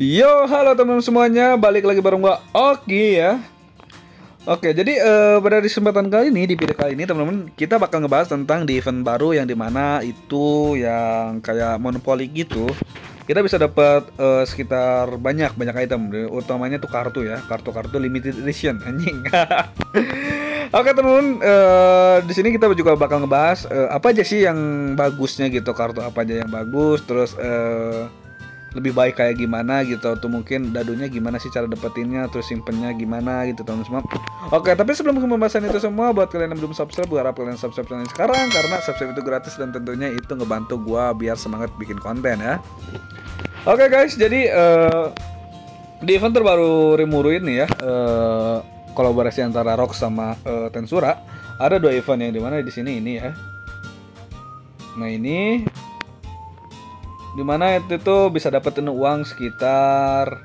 Yo, halo teman-teman semuanya, balik lagi bareng gua Oki ya. Oke, jadi pada kesempatan kali ini, di video kali ini teman-teman, kita bakal ngebahas tentang di event baru yang dimana itu yang kayak monopoli gitu. Kita bisa dapat sekitar banyak item, utamanya tuh kartu ya, kartu-kartu limited edition anjing. Oke teman-teman, di sini kita juga bakal ngebahas apa aja sih yang bagusnya gitu, kartu apa aja yang bagus, terus lebih baik kayak gimana gitu, atau mungkin dadunya gimana sih cara dapetinnya, terus simpennya gimana gitu teman-teman semua. Oke, tapi sebelum pembahasan itu semua, buat kalian yang belum subscribe, gue harap kalian subscribe channel ini sekarang, karena subscribe itu gratis dan tentunya itu ngebantu gue biar semangat bikin konten ya. Oke guys, jadi di event terbaru Rimuru ini ya, kolaborasi antara Rock sama Tensura, ada dua event yang dimana di sini ini ya. Nah ini dimana itu tuh bisa dapetin uang sekitar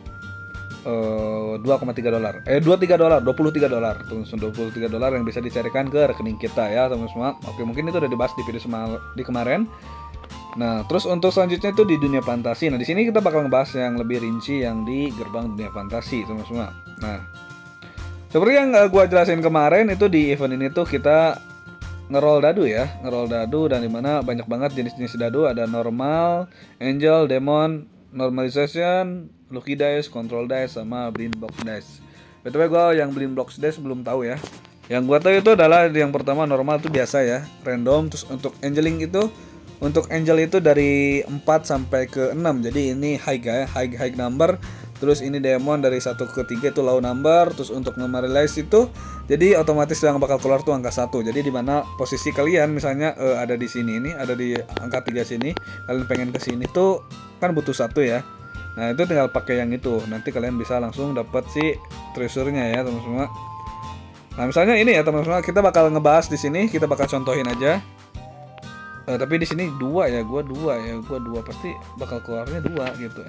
2,3 dolar, 23 dolar, tuh $23 yang bisa dicarikan ke rekening kita ya teman semua. Oke, mungkin itu udah dibahas di video di kemarin. Nah, terus untuk selanjutnya itu di dunia fantasi. Nah, di sini kita bakal ngebahas yang lebih rinci yang di gerbang dunia fantasi teman semua. Nah, seperti yang gua jelasin kemarin itu di event ini tuh kita ngeroll dadu ya, ngeroll dadu, dan dimana banyak banget jenis-jenis dadu, ada normal, angel, demon, normalization, lucky dice, control dice, sama blind box dice. Btw gue yang blind box dice belum tahu ya. Yang gue tahu itu adalah yang pertama normal itu biasa ya, random. Terus untuk angeling itu, untuk angel itu dari 4 sampai ke 6. Jadi ini high number. Terus ini demon dari 1 ke 3 itu low number. Terus untuk normalize itu, jadi otomatis yang bakal keluar tuh angka 1. Jadi dimana posisi kalian misalnya ada di sini, ini ada di angka 3 sini, kalian pengen ke sini tuh kan butuh 1 ya. Nah itu tinggal pakai yang itu, nanti kalian bisa langsung dapat si treasure-nya ya teman semua. Nah misalnya ini ya teman semua, kita bakal ngebahas di sini, kita bakal contohin aja. Tapi di sini 2 ya, gua 2 pasti bakal keluarnya 2 gitu.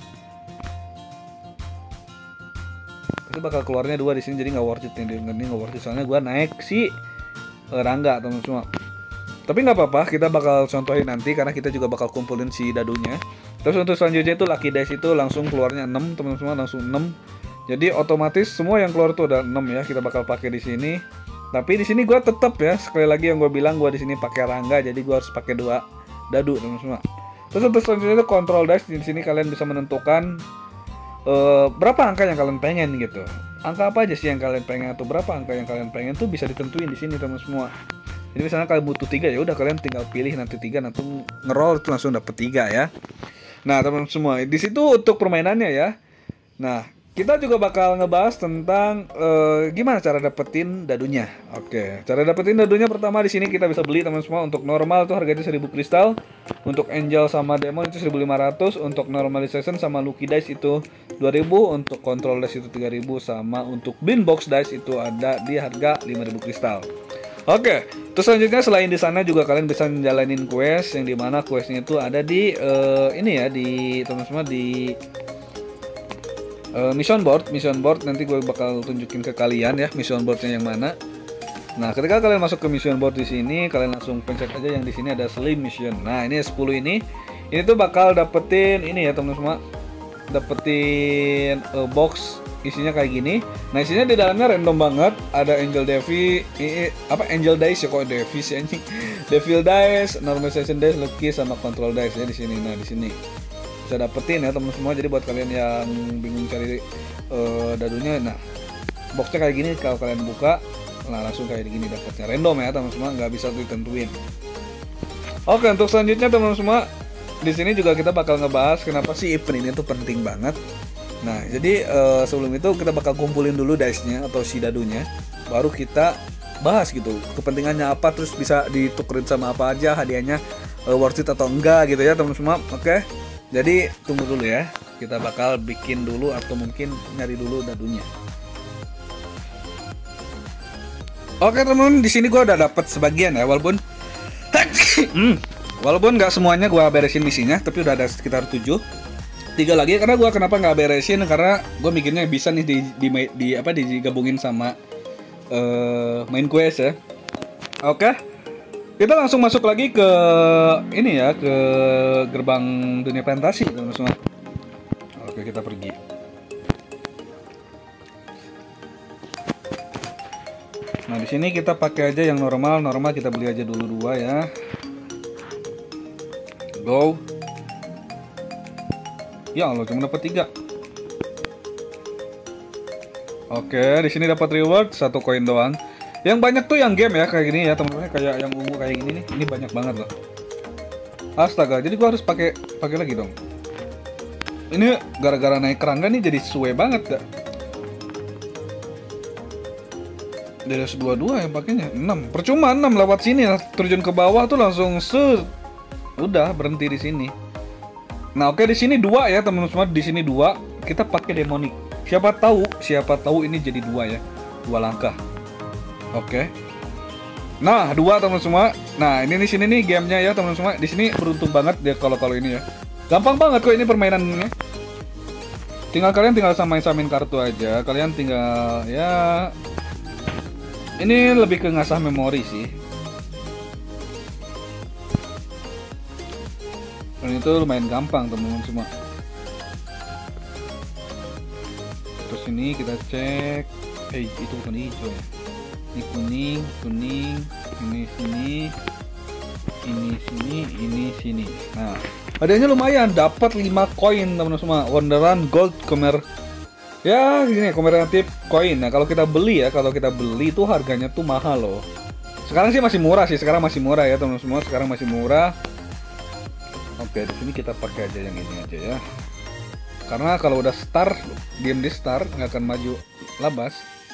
Itu bakal keluarnya 2 di sini, jadi nggak worth it ini, nggak worth it soalnya gua naik si Rangga teman semua. Tapi nggak apa-apa, kita bakal contohin nanti karena kita juga bakal kumpulin si dadunya. Terus untuk selanjutnya itu lucky dice itu langsung keluarnya 6 teman semua, langsung 6. Jadi otomatis semua yang keluar tuh ada 6 ya, kita bakal pakai di sini. Tapi di sini gua tetap ya, sekali lagi yang gue bilang, gua di sini pakai Rangga, jadi gua harus pakai 2 dadu teman semua. Terus untuk selanjutnya itu control dice, di sini kalian bisa menentukan berapa angka yang kalian pengen gitu. Angka apa aja sih yang kalian pengen, atau berapa angka yang kalian pengen tuh bisa ditentuin di sini teman semua. Jadi misalnya kalian butuh 3 ya udah kalian tinggal pilih nanti 3, nanti ngeroll itu langsung dapet 3 ya. Nah, teman semua, di situ untuk permainannya ya. Nah, kita juga bakal ngebahas tentang gimana cara dapetin dadunya. Oke, cara dapetin dadunya pertama di sini kita bisa beli teman semua. Untuk normal tuh harganya 1000 kristal. Untuk angel sama demon itu 1500. Untuk normalization sama lucky dice itu 2000. Untuk control dice itu 3000. Sama untuk blind box dice itu ada di harga 5000 kristal. Oke, terus selanjutnya selain di sana juga kalian bisa menjalanin quest, yang dimana questnya itu ada di ini ya, di teman-teman di mission board nanti gue bakal tunjukin ke kalian ya mission boardnya yang mana. Nah ketika kalian masuk ke mission board di sini, kalian langsung pencet aja yang di sini ada slim mission. Nah ini 10 ini tuh bakal dapetin ini ya teman-teman semua, dapetin box isinya kayak gini. Nah isinya di dalamnya random banget, ada angel devi, angel dice ya, kok devi sih anjing, devil dice, normalization dice, lucky sama control dice ya di sini. Nah di sini bisa dapetin ya teman semua. Jadi buat kalian yang bingung cari dadunya, nah boxnya kayak gini, kalau kalian buka nah langsung kayak gini dapetnya, random ya teman semua, nggak bisa ditentuin. Oke, untuk selanjutnya teman semua, di sini juga kita bakal ngebahas kenapa sih event ini tuh penting banget. Nah jadi sebelum itu kita bakal kumpulin dulu dice-nya atau si dadunya, baru kita bahas gitu kepentingannya apa, terus bisa ditukerin sama apa aja, hadiahnya worth it atau enggak gitu ya teman semua. Oke, jadi tunggu dulu ya, kita bakal bikin dulu atau mungkin nyari dulu dadunya. Oke teman, di sini gue udah dapat sebagian ya, walaupun nggak semuanya gue beresin misinya, tapi udah ada sekitar 3 lagi. Karena gue kenapa nggak beresin, karena gue mikirnya bisa nih digabungin sama main quest ya. Oke, kita langsung masuk lagi ke ini ya, ke gerbang dunia fantasi teman-teman semua. Oke, kita pergi. Nah, di sini kita pakai aja yang normal. Normal kita beli aja dulu 2 ya. Go. Ya Allah, cuma dapat 3. Oke, di sini dapat reward 1 koin doang. Yang banyak tuh yang game ya kayak gini ya, teman-teman, kayak yang ungu kayak gini nih. Ini banyak banget loh. Astaga, jadi gua harus pakai lagi dong. Ini gara-gara naik kerangga nih jadi suwe banget gak? Dari 22 yang pakainya 6. Percuma 6 lewat sini terjun ke bawah tuh langsung udah berhenti di sini. Nah, oke, di sini 2 ya, teman-teman semua. Di sini 2. Kita pakai demonic. Siapa tahu ini jadi 2 ya. 2 langkah. Oke. Nah, 2 teman-teman semua. Nah, ini di sini nih gamenya ya, teman-teman semua. Di sini beruntung banget dia kalau ini ya. Gampang banget kok ini permainannya. Kalian tinggal samain kartu aja. Kalian tinggal ya. Ini lebih ke ngasah memori sih. Dan itu lumayan gampang teman-teman semua. Terus ini kita cek. Itu bukan hijau ya. Ini kuning, ini sini, ini sini. Nah, hadiahnya lumayan, dapat 5 koin teman-teman semua. Wonderland Gold ya, ini kooperatif koin. Nah, kalau kita beli itu harganya tuh mahal loh. Sekarang sih masih murah ya teman-teman semua. Sekarang masih murah. Oke, di sini kita pakai aja yang ini aja ya. Karena kalau udah game di start nggak akan maju labas.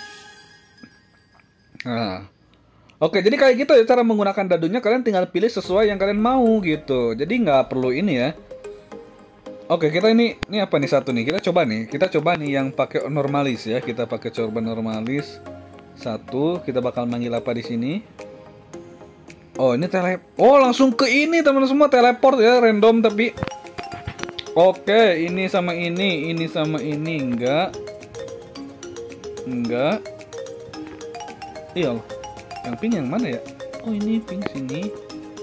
Nah, oke, jadi kayak gitu ya cara menggunakan dadunya. Kalian tinggal pilih sesuai yang kalian mau gitu. Jadi nggak perlu ini ya. Oke, kita ini apa nih satu nih? Kita coba nih yang pakai normalis ya. Kita pakai coba normalis 1. Kita bakal manggil apa di sini? Oh, ini langsung ke ini teman-teman semua, teleport ya, random tapi. Oke, ini sama ini enggak. Iya, yang pink yang mana ya? Oh, ini pink sini.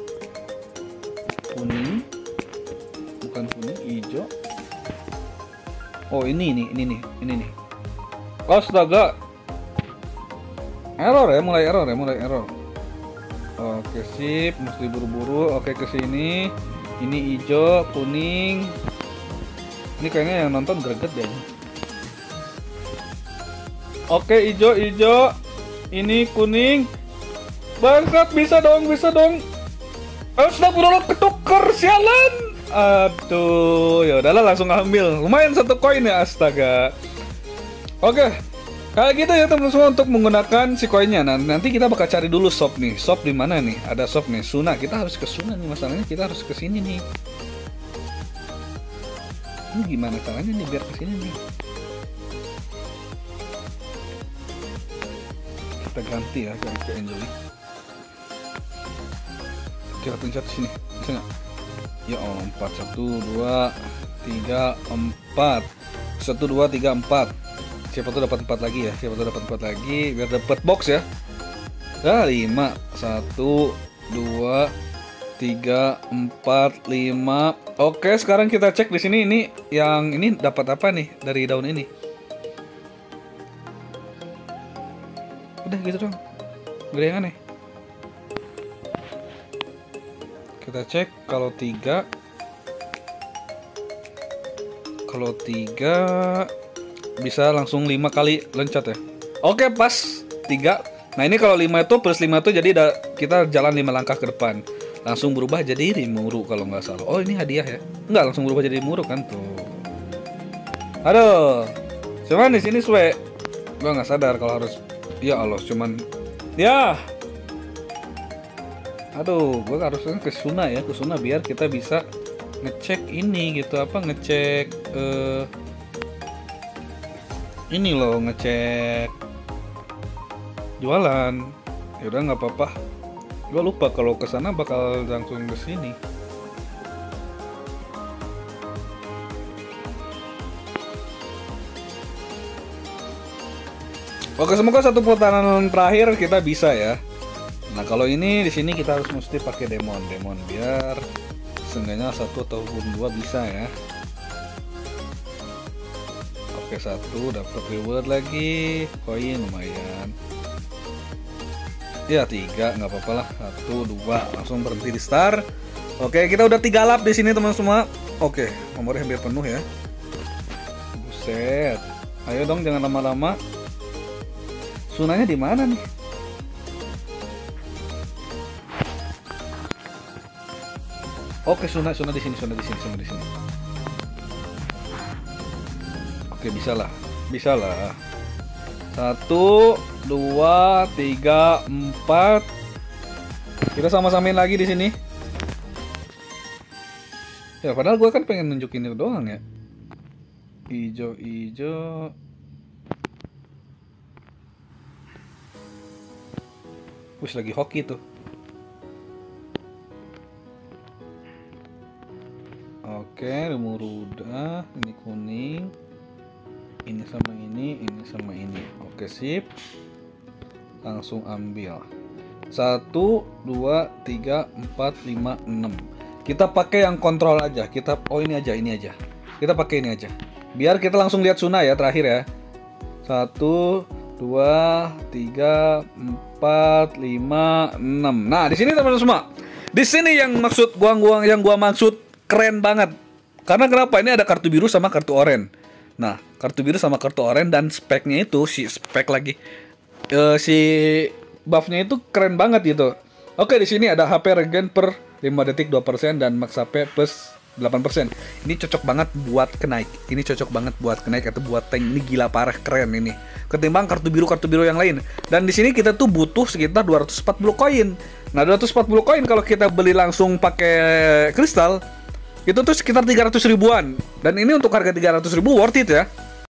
Kuning. Bukan kuning, hijau. Oh, ini nih. Astaga. Mulai error. Oke, sip, mesti buru-buru. Oke, ke sini. Ini hijau, kuning. Ini kayaknya yang nonton greget deh. Oke, hijau. Ini kuning. Bangsat, bisa dong. Astagfirullah, ketuker, sialan. Aduh, ya udahlah langsung ambil. Lumayan 1 koin ya, astaga. Oke. Kayak gitu ya teman-teman semua untuk menggunakan si koinnya. Nah, nanti kita bakal cari dulu shop nih. Shop di mana nih? Ada shop nih, Suna. Kita harus ke Suna nih, masalahnya kita harus ke sini nih. Ini gimana caranya nih biar ke sini nih? Kita ganti ya, ganti ke Angel. Kita pencet sini. Bisa nggak? Ya Allah, 4 1 2 3 4. 1 2 3 4. Siapa tuh dapat 4 lagi ya? Biar dapat box ya. Nah, 5 1 2 3 4 5. Oke, sekarang kita cek di sini ini yang ini dapat apa nih dari daun ini? Udah gitu dong. Gak ada yang aneh. Kita cek kalau 3 bisa langsung 5 kali loncat ya. Oke, pas 3. Nah, ini kalau 5 itu plus 5 itu jadi kita jalan 5 langkah ke depan. Langsung berubah jadi Rimuru kalau nggak salah. Oh, ini hadiah ya? Nggak, langsung berubah jadi Rimuru kan tuh. Aduh. Cuman di sini suwe. Gua nggak sadar kalau harus. Ya Allah, cuman ya. Aduh, gua harusnya ke Suna ya, biar kita bisa ngecek ini gitu, ngecek ini loh, ngecek jualan. Ya udah nggak apa-apa. Gue lupa kalau ke sana bakal langsung ke sini. Oke, semoga satu putaran terakhir kita bisa ya. Nah, kalau ini di sini kita harus mesti pakai demon biar seenggaknya 1 ataupun 2 bisa ya. Oke, 1 dapat reward lagi, koin lumayan. Ya 3 nggak apa-apa lah. 1 2 langsung berhenti di start. Oke, kita udah 3 lap di sini teman semua. Oke, nomornya hampir penuh ya. Buset. Ayo dong jangan lama-lama. Sunanya di mana nih? Oke, Suna di sini. Oke, bisa lah. 1 2 3 4. Kita sama-samain lagi di sini. Ya, padahal gue kan pengen nunjukin itu doang ya. Ijo. Wih, lagi hoki tuh. Oke, remur udah. Ini kuning. Ini sama ini. Oke, sip. Langsung ambil. 1 2 3 4 5 6. Kita pakai yang kontrol aja. Ini aja. Kita pakai ini aja. Biar kita langsung lihat Suna ya terakhir ya. 1 2 3 4 5 6. Nah, di sini teman-teman semua. Di sini yang gua maksud keren banget. Karena kenapa? Ini ada kartu biru sama kartu oranye. Nah, kartu biru sama kartu oranye dan speknya itu si buffnya itu keren banget gitu. Oke, di sini ada HP regen per 5 detik 2% dan max HP plus 8%. Ini cocok banget buat kenaik atau buat tank. Ini gila parah keren ini. Ketimbang kartu biru yang lain. Dan di sini kita tuh butuh sekitar 240 koin. Nah, 240 koin kalau kita beli langsung pakai kristal itu tuh sekitar 300 ribuan. Dan ini untuk harga 300 ribu worth it ya.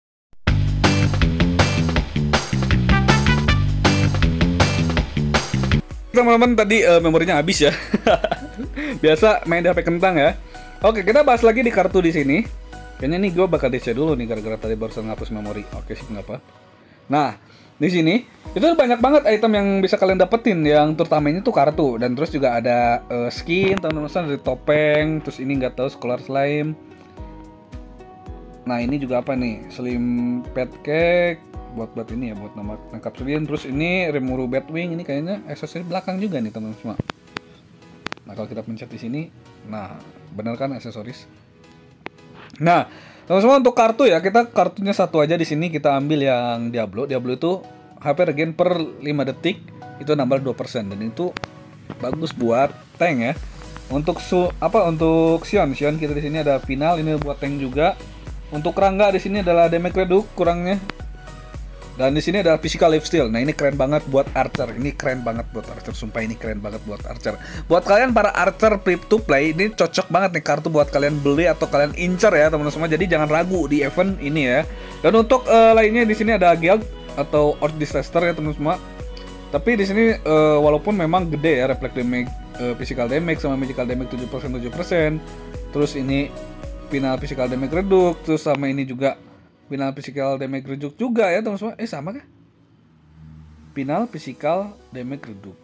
Teman-teman, tadi memorinya habis ya. Biasa main di HP kentang ya. Oke, kita bahas lagi di kartu di sini. Kayaknya nih gue bakal DC dulu nih gara-gara tadi barusan ngapus memori. Oke sih, nggak apa. Nah, di sini itu banyak banget item yang bisa kalian dapetin. Yang terutamanya tuh kartu, dan terus juga ada skin, teman-teman, dari topeng. Terus ini nggak tahu Scholar Slime. Nah, ini juga apa nih? Slim Pet Cake. Buat ini ya, buat nangkap selin. Terus ini Remuru Batwing, ini kayaknya aksesoris belakang juga nih teman-teman semua. Nah, kalau kita pencet di sini, nah bener kan aksesoris. Nah, teman-teman, untuk kartu ya, kita kartunya satu aja di sini. Kita ambil yang Diablo itu HP regen per 5 detik itu nambah 2%, dan itu bagus buat tank ya. Untuk untuk Sion kita di sini ada final, ini buat tank juga. Untuk Rangga di sini adalah damage reduce kurangnya. Dan di sini ada physical lifesteal. Nah, ini keren banget buat archer. Sumpah ini keren banget buat archer. Buat kalian para archer free to play, ini cocok banget nih kartu buat kalian beli atau kalian incer ya, teman-teman semua. Jadi jangan ragu di event ini ya. Dan untuk lainnya di sini ada Guild atau Earth Disaster ya, teman-teman semua. Tapi di sini walaupun memang gede ya, reflect damage, physical damage sama magical damage 7%. Terus ini final physical damage reduce, terus sama ini juga final physical damage reduce juga ya, teman-teman. Sama kah? Final physical damage reduce.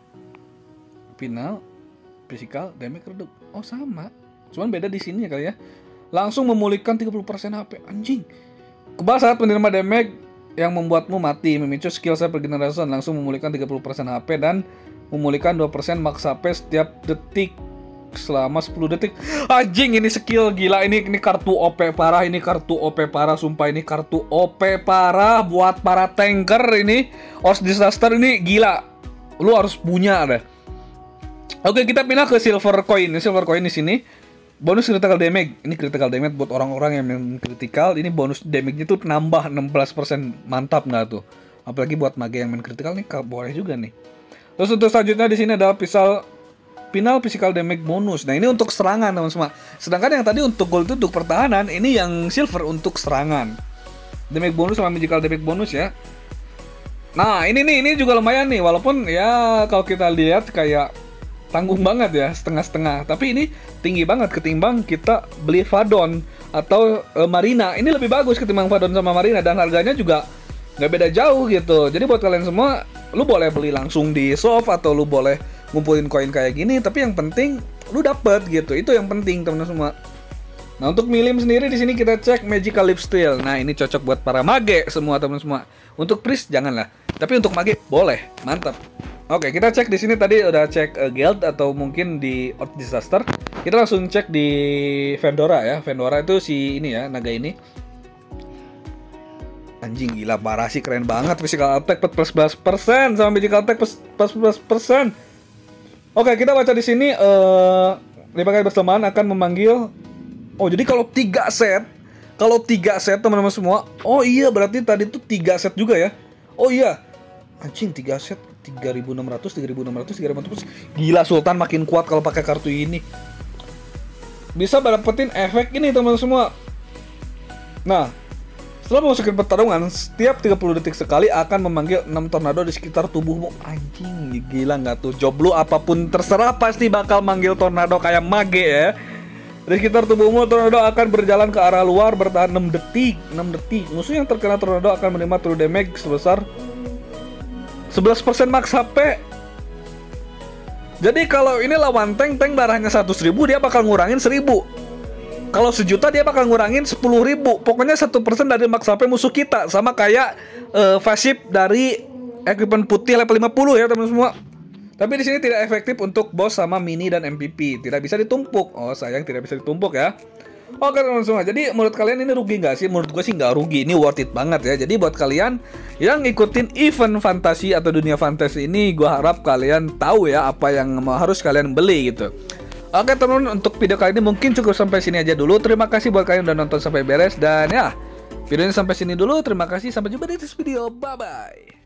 Final physical damage reduce. Oh, sama. Cuman beda di sini ya kali ya. Langsung memulihkan 30% HP. Anjing. Kebal saat menerima damage yang membuatmu mati, memicu skill saya regeneration, langsung memulihkan 30% HP dan memulihkan 2% max HP setiap detik selama 10 detik. Anjing, ini skill gila. Ini kartu OP parah. Sumpah ini kartu OP parah buat para tanker ini. Earth Disaster ini gila. Lu harus punya deh. Oke, kita pindah ke silver coin. Silver coin di sini bonus critical damage. Ini critical damage buat orang-orang yang main critical. Ini bonus damage-nya tuh nambah 16%. Mantap nggak tuh? Apalagi buat mage yang main critical nih, boleh juga nih. Terus untuk selanjutnya di sini ada final physical damage bonus. Nah, ini untuk serangan, teman-teman. Sedangkan yang tadi untuk gold itu untuk pertahanan, ini yang silver untuk serangan. Damage bonus sama magical damage bonus ya. Nah, ini juga lumayan nih, walaupun ya kalau kita lihat kayak tanggung banget ya, setengah-setengah. Tapi ini tinggi banget ketimbang kita beli Fadon atau Marina. Ini lebih bagus ketimbang Fadon sama Marina, dan harganya juga nggak beda jauh gitu. Jadi buat kalian semua, lu boleh beli langsung di shop atau lu boleh ngumpulin koin kayak gini, tapi yang penting lu dapet gitu. Itu yang penting, teman-teman semua. Nah, untuk milim sendiri di sini kita cek Magical Leaf Steal. Nah, ini cocok buat para mage semua teman semua. Untuk priest janganlah. Tapi untuk mage boleh. Mantap. Oke, kita cek di sini tadi udah cek guild atau mungkin di Earth Disaster. Kita langsung cek di Vendora ya. Vendora itu si ini ya, naga ini. Anjing gila parah sih, keren banget. Physical attack plus 14% sama magical attack plus 14%. Oke, kita baca di sini dipakai bersamaan akan memanggil. Oh, jadi kalau 3 set teman-teman semua. Oh iya, berarti tadi tuh 3 set juga ya. Oh iya. Anjing 3 set 3600, 3600, 3400. Gila, Sultan makin kuat kalau pakai kartu ini. Bisa dapetin efek ini teman-teman semua. Nah, setelah memasuki pertarungan, setiap 30 detik sekali akan memanggil 6 tornado di sekitar tubuhmu. Anjing, gila nggak tuh? Job lu apapun terserah pasti bakal manggil tornado kayak mage ya. Di sekitar tubuhmu, tornado akan berjalan ke arah luar bertahan 6 detik. Musuh yang terkena tornado akan menerima true damage sebesar 11% max HP. Jadi kalau ini lawan tank darahnya 100.000, dia bakal ngurangin 1.000. Kalau 1.000.000 dia bakal ngurangin 10.000. Pokoknya 1% dari max HP musuh kita. Sama kayak passive dari equipment putih level 50 ya teman-teman semua. Tapi di sini tidak efektif untuk boss sama mini dan MVP. Tidak bisa ditumpuk. Oh sayang, tidak bisa ditumpuk ya. Oke teman-teman semua. Jadi menurut kalian ini rugi nggak sih? Menurut gue sih nggak rugi. Ini worth it banget ya. Jadi buat kalian yang ngikutin event fantasi atau dunia fantasi ini, gue harap kalian tahu ya apa yang harus kalian beli gitu. Oke teman-teman, untuk video kali ini mungkin cukup sampai sini aja dulu. Terima kasih buat kalian yang udah nonton sampai beres. Dan ya, videonya sampai sini dulu. Terima kasih. Sampai jumpa di next video. Bye-bye.